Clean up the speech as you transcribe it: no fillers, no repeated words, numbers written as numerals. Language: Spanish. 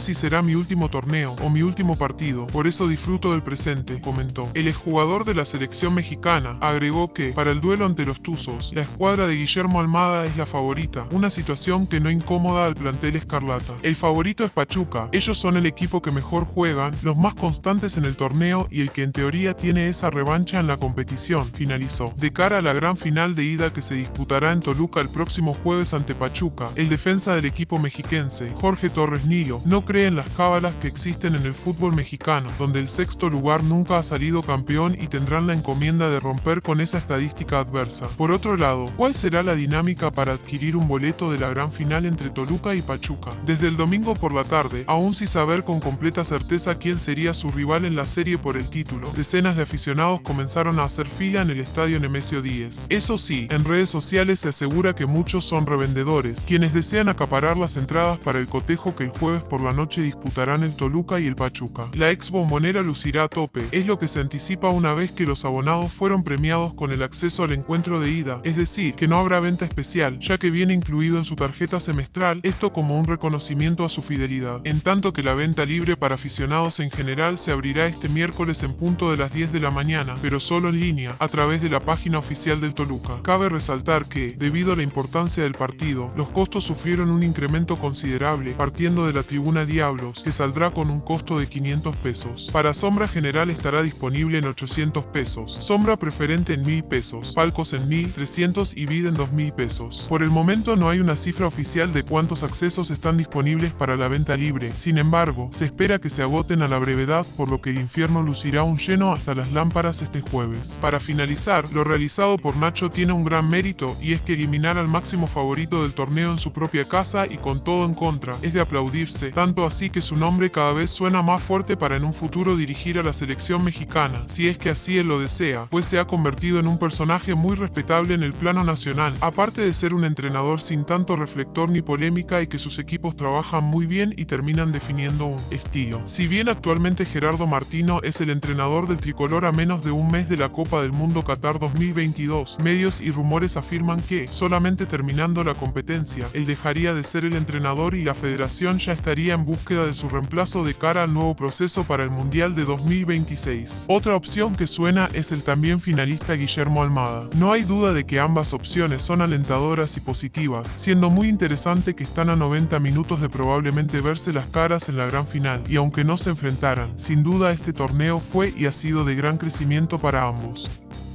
si será mi último torneo o mi último partido, por eso disfruto del presente, comentó. El exjugador de la selección mexicana agregó que, para el duelo ante los Tuzos, la escuadra de Guillermo Almada es la favorita, una situación que no incomoda al plantel escarlata. El favorito es Pachuca, ellos son el equipo que mejor juegan, los más constantes en el torneo y el que en teoría tiene esa revancha en la competición, finalizó. De cara a la gran final de ida que se disputará en Toluca el próximo jueves ante Pachuca, el defensa del equipo mexiquense, Jorge Torres Nilo, no cree en las cábalas que existen en el fútbol mexicano, donde el sexto lugar nunca ha salido campeón y tendrán la encomienda de romper con esa estadística adversa. Por otro lado, ¿cuál será la dinámica para adquirir un boleto de la gran final entre Toluca y Pachuca? Desde el domingo por la tarde, aún sin saber con completa certeza quién sería su rival en la serie por el título, decenas de aficionados comenzaron a hacer fila en el estadio Nemesio 10. Eso sí, en redes sociales se asegura que muchos son revendedores, quienes desean acaparar las entradas para el cotejo que el jueves por la noche disputarán el Toluca y el Pachuca. La ex bombonera lucirá a tope, es lo que se anticipa una vez que los abonados fueron premiados con el acceso al encuentro de ida, es decir, que no habrá venta especial, ya que viene incluido en su tarjeta semestral, esto como un reconocimiento a su fidelidad. En tanto que la venta libre para aficionados en general se abrirá este miércoles en punto de las 10 de la mañana, pero solo en línea, a través de la página oficial del Toluca. Cabe resaltar que, debido a la importancia del partido, los costos sufrieron un incremento considerable, partiendo de la tribuna Diablos, que saldrá con un costo de 500 pesos. Para sombra general estará disponible en 800 pesos, sombra preferente en 1000 pesos, palcos en 1300 y vid en 2000 pesos. Por el momento no hay una cifra oficial de cuántos accesos están disponibles para la venta libre, sin embargo, se espera que se agoten a la brevedad, por lo que el infierno lucirá un lleno hasta las lámparas este jueves. Para finalizar, lo realizado por Nacho tiene un gran mérito, y es que eliminar al máximo favorito del torneo en su propia casa y con todo en contra, es de aplaudirse, tanto así que su nombre cada vez suena más fuerte para en un futuro dirigir a la selección mexicana, si es que así él lo desea, pues se ha convertido en un personaje muy respetable en el plano nacional, aparte de ser un entrenador sin tanto reflector ni polémica y que sus equipos trabajan muy bien y terminan definiendo un estilo. Si bien actualmente Gerardo Martino es el entrenador del tricolor a menos de un mes de la Copa del Mundo Qatar 2022, medios y rumores afirman que, solamente terminando la competencia, él dejaría de ser el entrenador y la federación ya estaría en búsqueda de su reemplazo de cara al nuevo proceso para el Mundial de 2026. Otra opción que suena es el también finalista Guillermo Almada. No hay duda de que ambas opciones son alentadoras y positivas, siendo muy interesante que están a 90 minutos de probablemente verse las caras en la gran final, y aunque no se enfrentaran, sin duda este torneo fue y ha sido de gran crecimiento para ambos.